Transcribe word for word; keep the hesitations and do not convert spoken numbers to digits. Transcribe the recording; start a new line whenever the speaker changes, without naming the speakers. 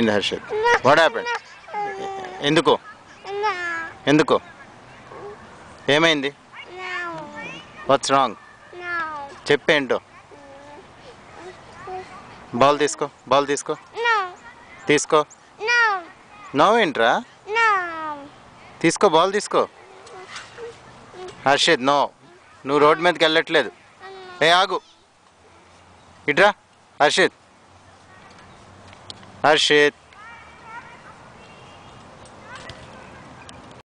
Harshit what happened? ఎందుకు ఎందుకు ఏమైంది? What's wrong? చెప్పేంటో. బాల్ తీసుకో, బాల్ తీసుకో, తీసుకో. నో ఏంట్రా? తీసుకో, బాల్ తీసుకో. హర్షిత్ నో, నువ్వు రోడ్ మీదకి వెళ్ళట్లేదు. ఏ ఆగు, ఇట్రా హర్షిత్. హర్షిత్